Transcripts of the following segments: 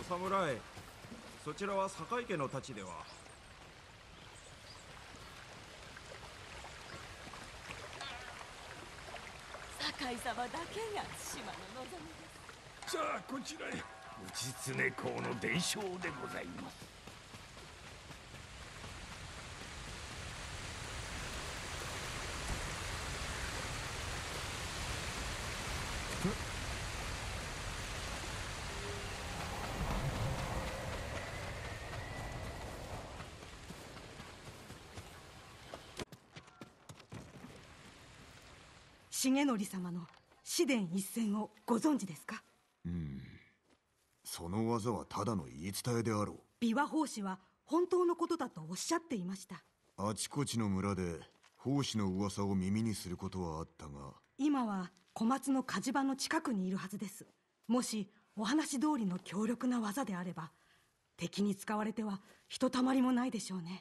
侍、そちらは堺家の太刀では。 堺様だけが島の望みです。 さあこちらへ。内常公の伝承でございます。 重則様の紫伝一戦をご存知ですか？ その技はただの言い伝えであろう。 琵琶法師は本当のことだとおっしゃっていました。 あちこちの村で法師の噂を耳にすることはあったが、 今は小松の火事場の近くにいるはずです。もしお話通りの強力な技であれば、敵に使われてはひとたまりもないでしょうね。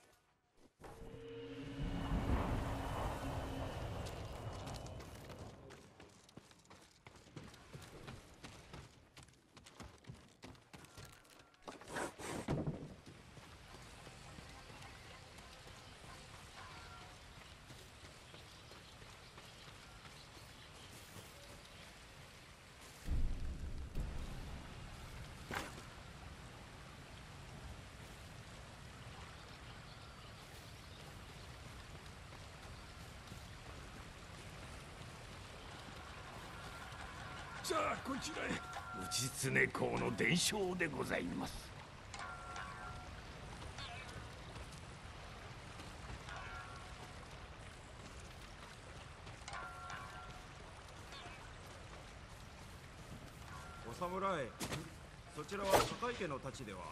さあこちらへ。内常公の伝承でございます。 お侍、そちらは堺家の太刀では。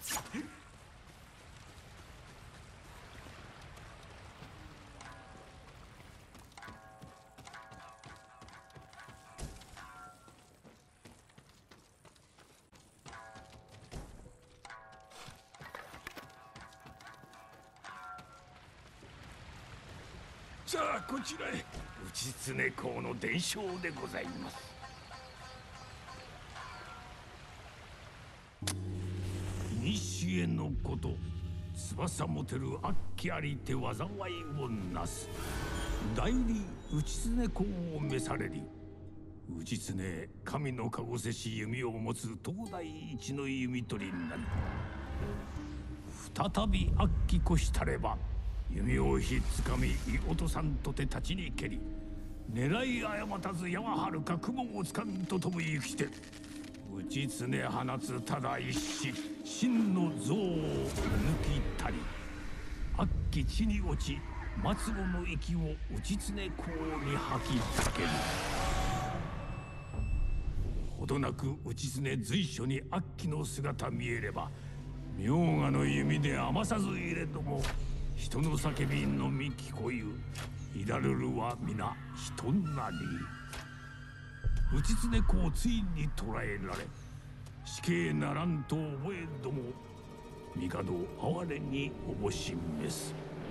さあこちらへ。内常公の伝承でございます。古のこと、翼持てる悪鬼ありて災いをなす。代理内常公を召されり。内常神のかごせし弓を持つ東大一の弓取りになり、再び悪鬼越したれば弓をひっつかみ射落とさんとて立ちに蹴り、狙い誤たず矢ははるか雲をつかんと飛ぶ行きて、内常放つただ一子真の像を抜きたり、悪鬼地に落ち末路の息を内常公に吐きつける。ほどなく内常随所に悪鬼の姿見えれば、明賀の弓で余さず入れども人の叫びのみ聞こゆ。いらるるは皆人なり。内常公ついに捕らえられ、死刑ならんと覚えども帝哀れにおぼしめす。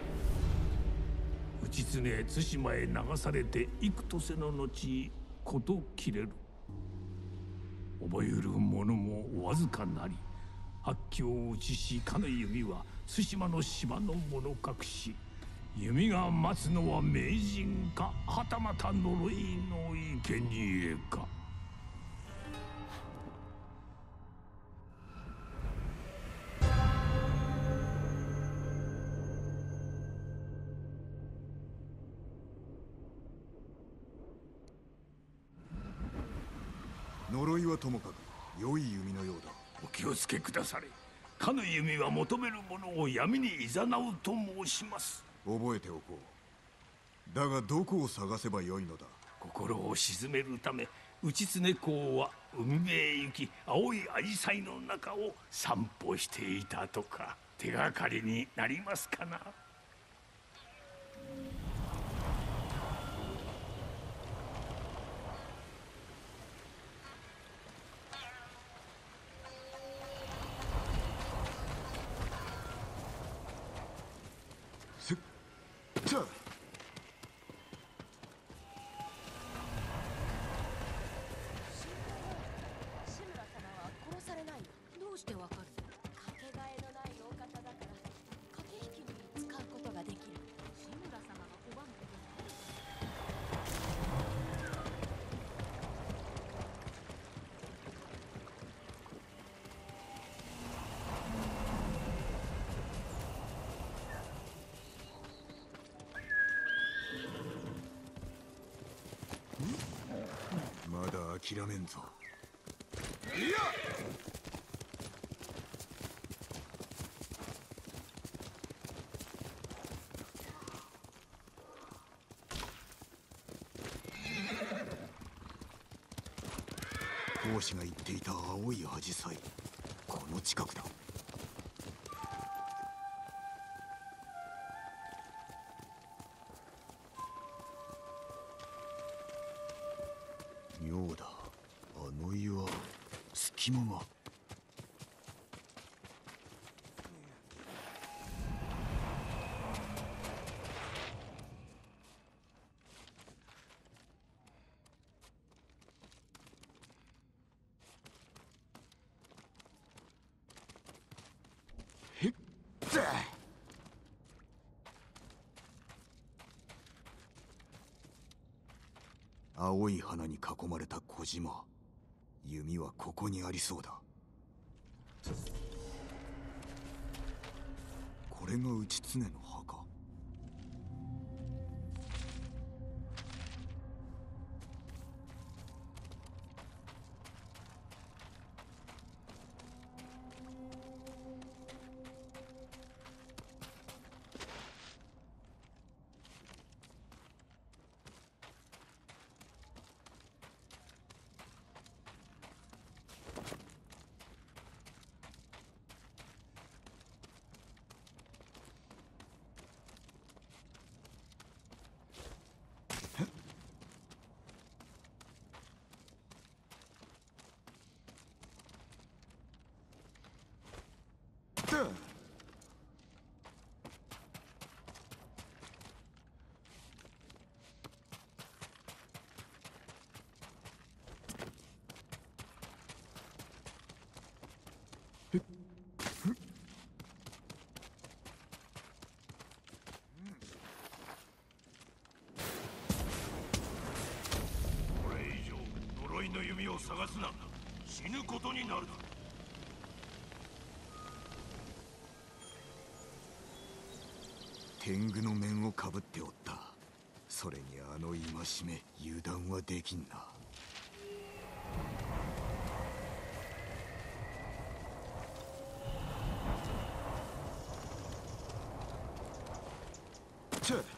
内常対馬へ流されて幾とせの後事切れる。覚える者もわずかなり、悪鬼を打ちしかの弓は対馬の島の者隠し、弓が待つのは名人か、はたまた呪いの生贄か。 呪いはともかく良い弓のようだ。 お気をつけくだされ。かの弓は求める者を闇に誘うと申します。 覚えておこう。だがどこを探せばよいのだ。 心を鎮めるため内常公は海辺へ行き、青い紫陽花の中を散歩していたとか。手がかりになりますかな。 じゃあ志村様は殺されないの？ 諦めんぞ。 いや、 法師が言っていた青いアジサイ、この近くだ。妙だ、あの岩、隙間が。へっぜ。青い花に囲まれた小島、弓はここにありそうだ。これが内常の墓。 これ以上呪いの弓を探すな。死ぬことになるぞ。 天狗の面をかぶっておった。それにあの戒め、油断はできんな。チェ。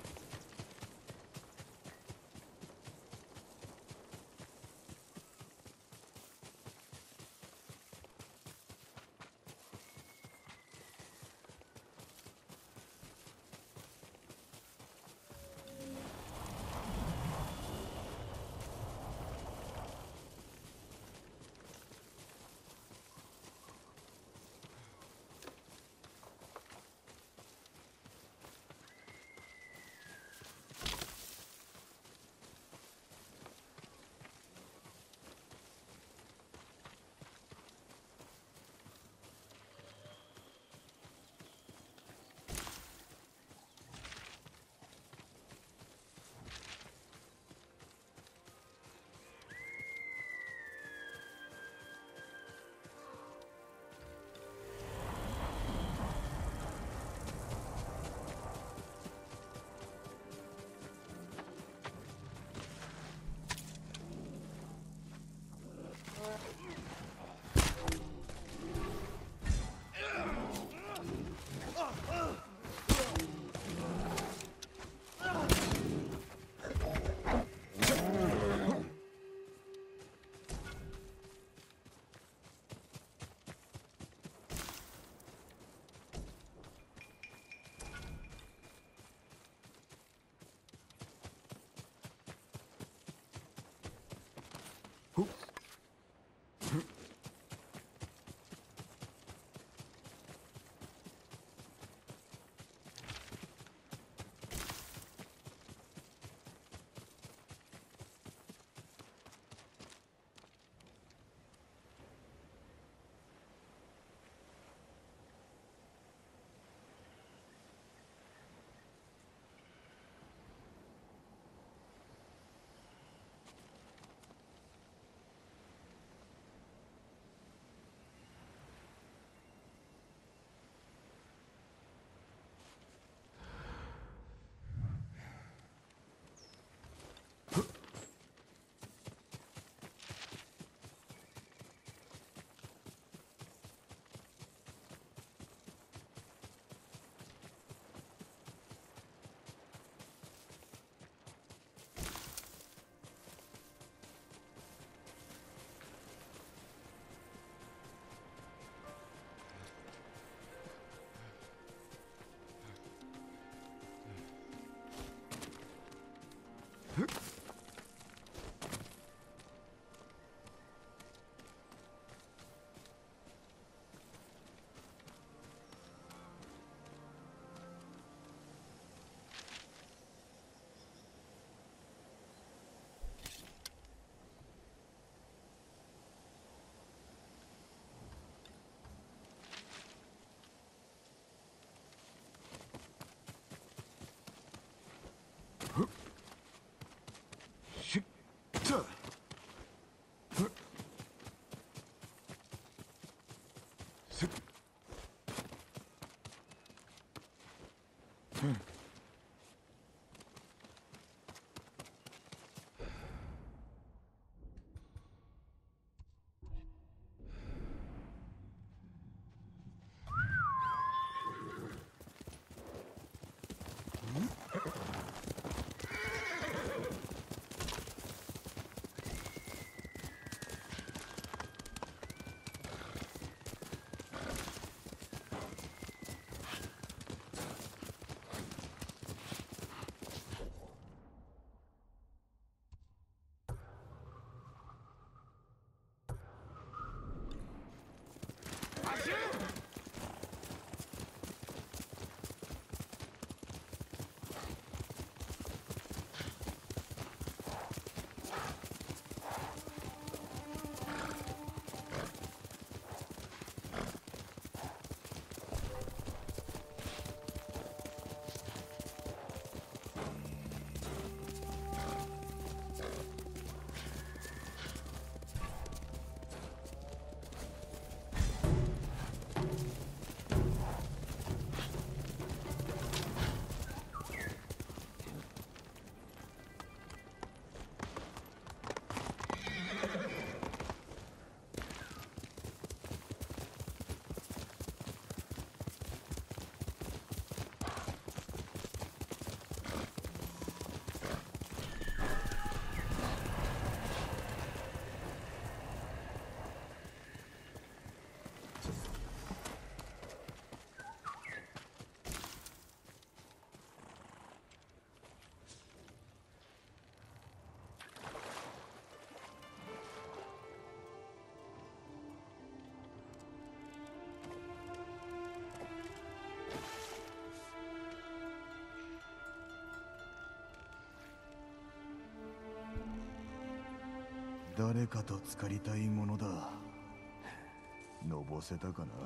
誰かと浸かりたいものだ。のぼせたかな。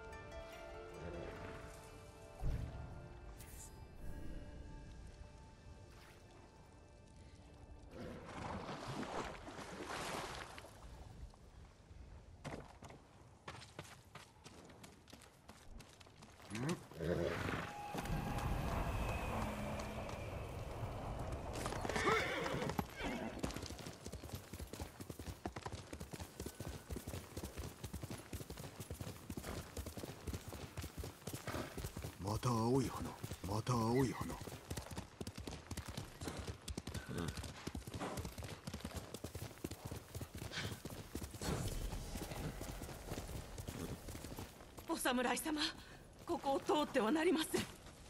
また青い花、また青い花。 お侍様、ここを通ってはなりません。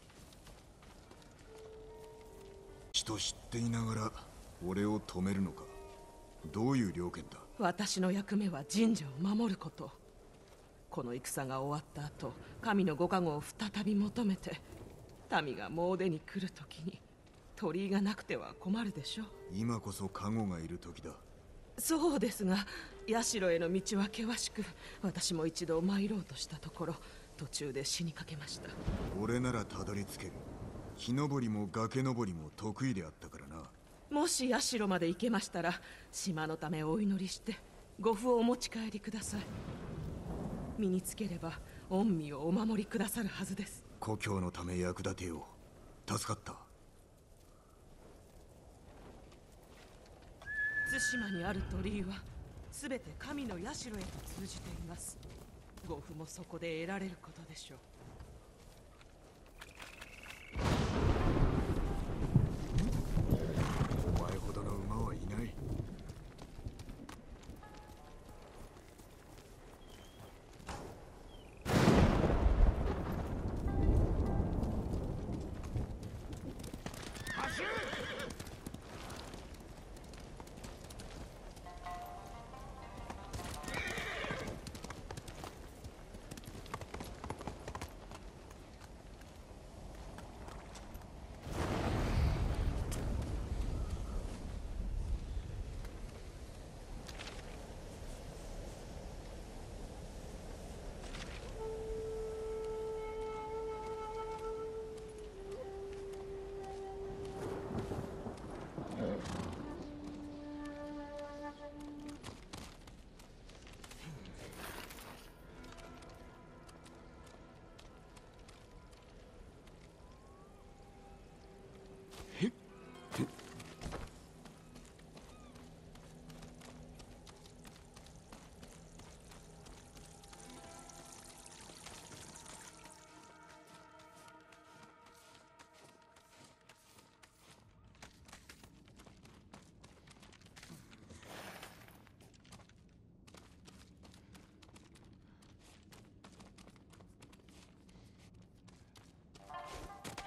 人知っていながら俺を止めるのか。どういう了見だ。 私の役目は神社を守ること。この戦が終わった後、神のご加護を再び求めて民が詣に来るときに鳥居がなくては困るでしょう。 今こそ加護がいる時だ。 そうですが、社への道は険しく、私も一度参ろうとしたところ途中で死にかけました。 俺ならたどり着ける。木登りも崖登りも得意であったからな。 もし社まで行けましたら、島のためお祈りしてご符をお持ち帰りください。身につければ御身をお守りくださるはずです。 故郷のため役立てよう。助かった。 対馬にある鳥居は全て神の社へと通じています。ご符もそこで得られることでしょう。 お前ほどの馬はいない。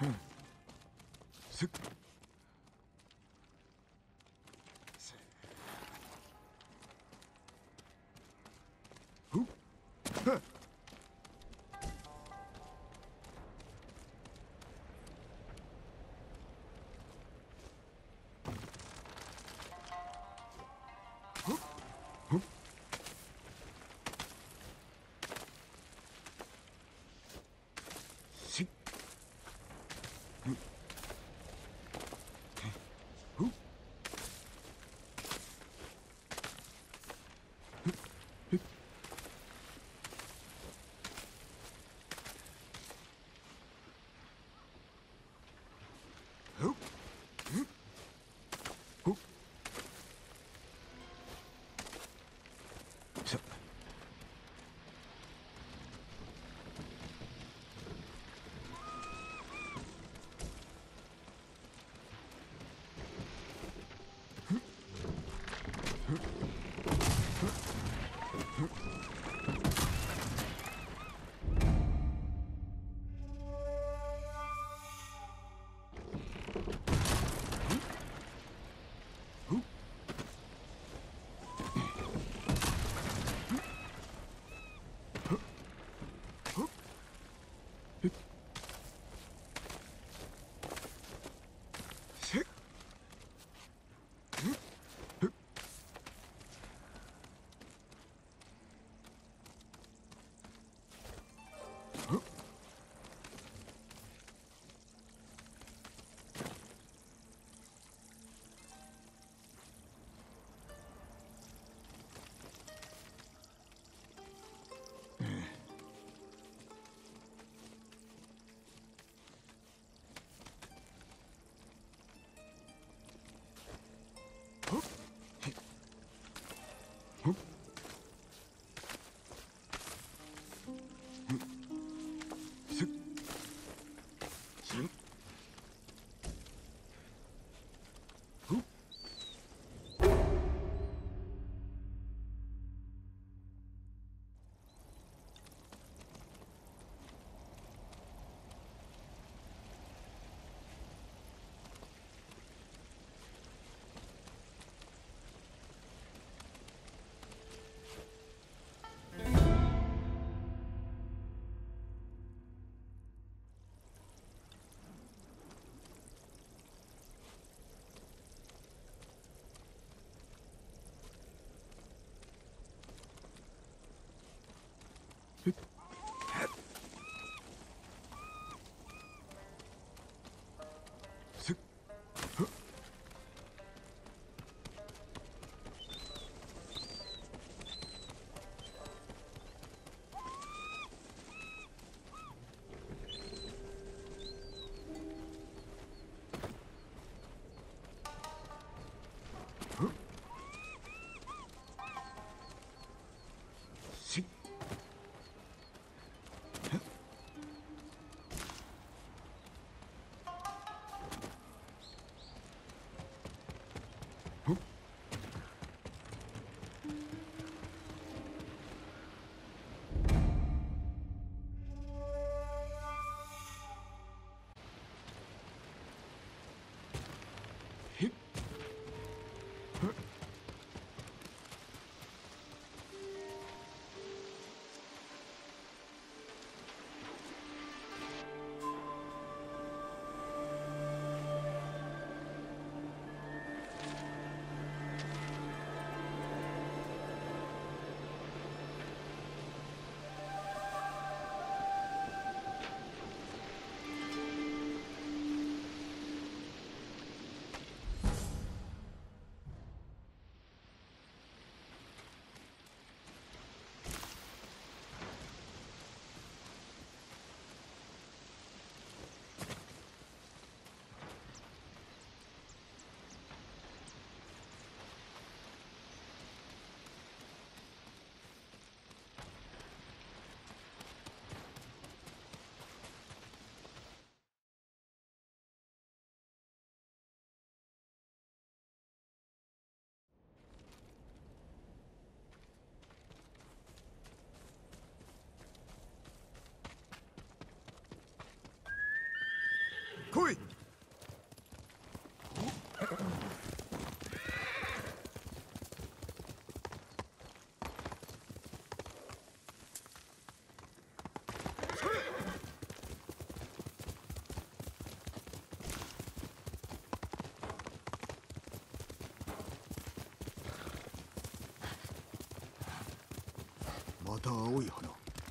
せっふっはっせっ来い。また青い花。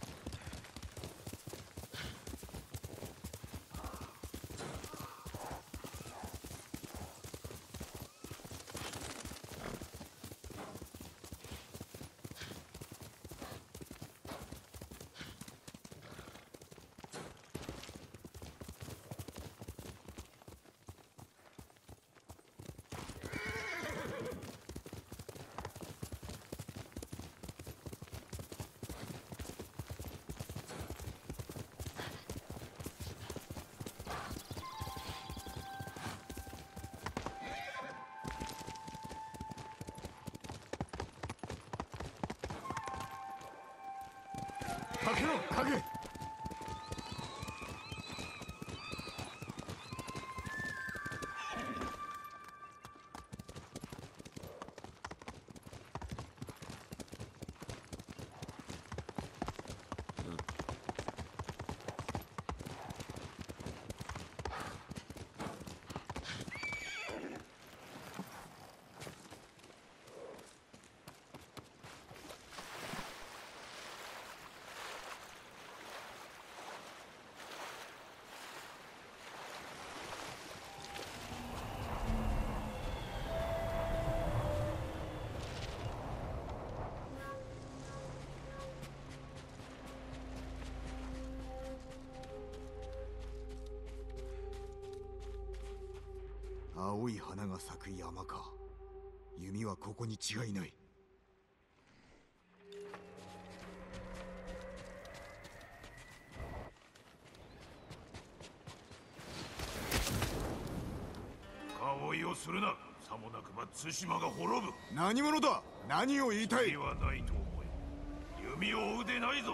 竹の影。青い花が咲く山か。弓はここに違いない。 顔追いをするな。さもなくば対馬が滅ぶ。 何者だ。何を言いたい。 意味はないと思え。弓を追うでないぞ。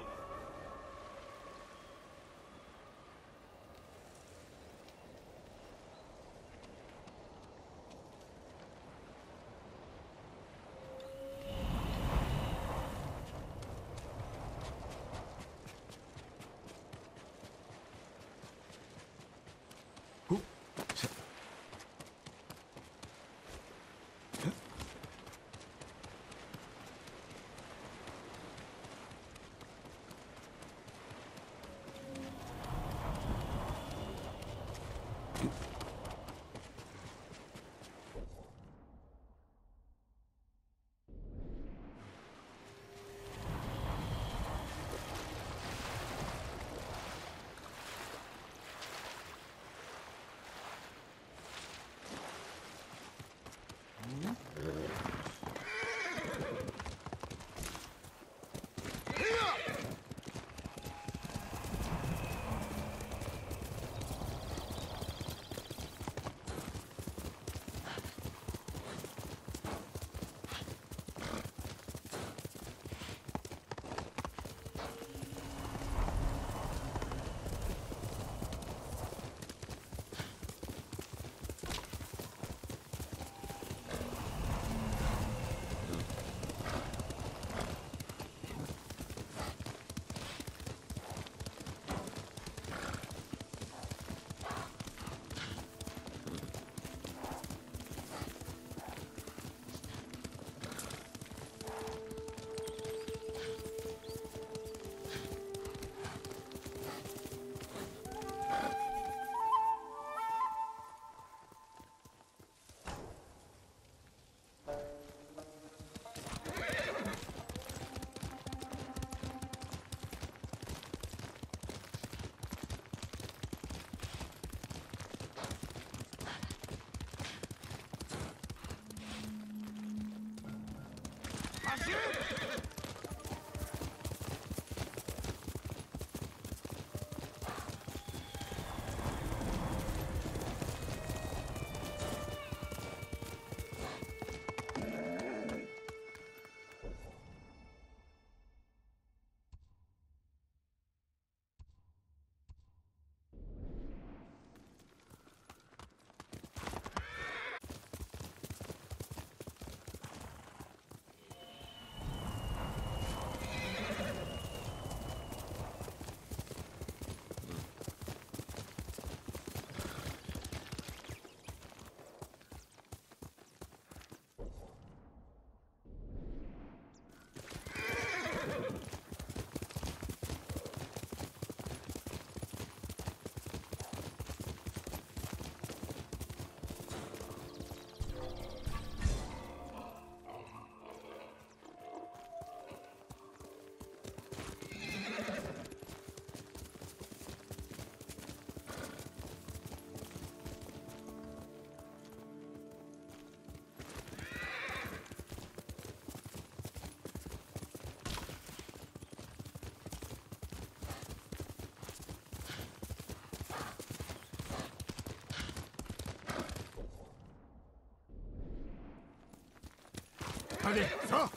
ったでさあ。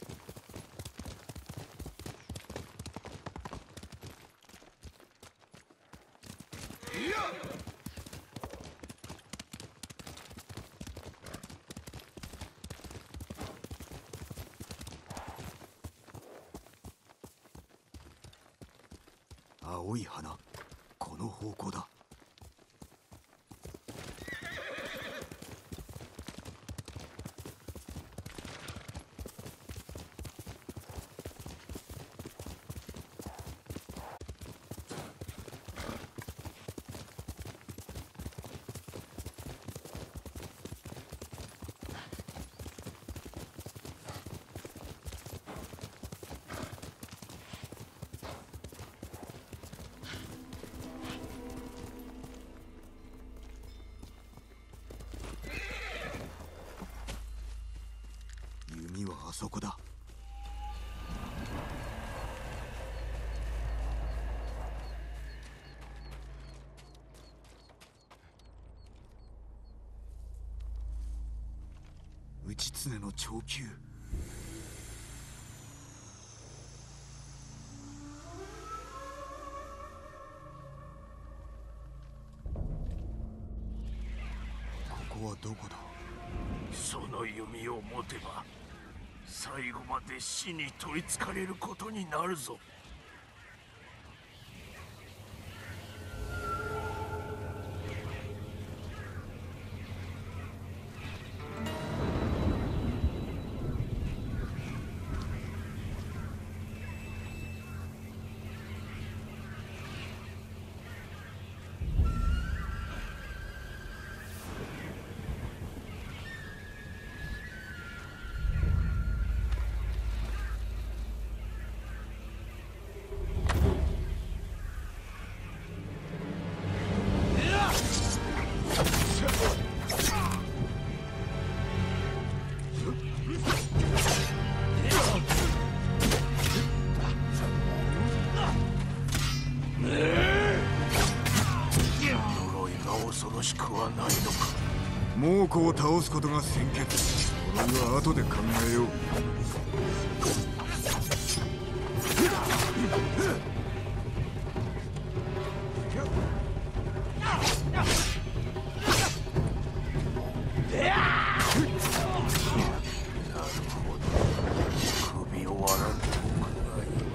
青い花、この方向だ。弓はあそこだ。内常の長弓。ここはどこだ。 その弓を持てば最後まで死に取りつかれることになるぞ。恐ろしくはないのか。 猛虎を倒すことが先決。呪いは後で考えよう。 首を割らんと考えよう。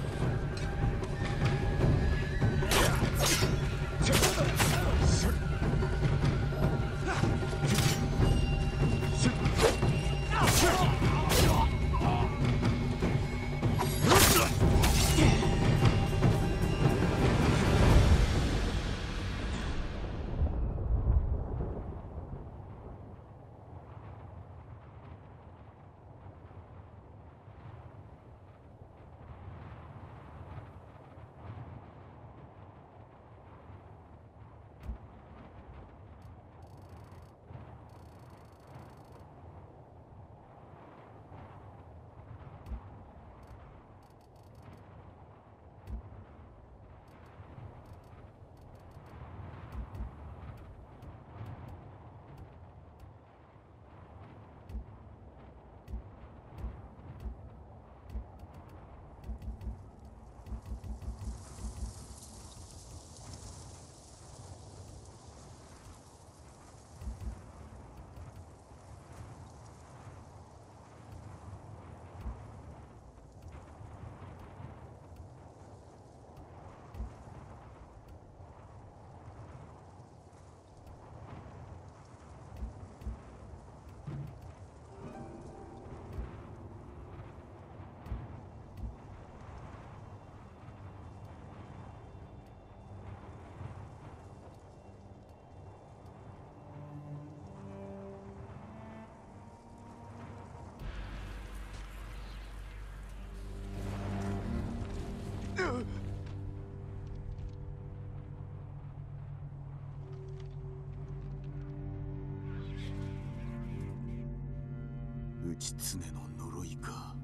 内常の呪いか。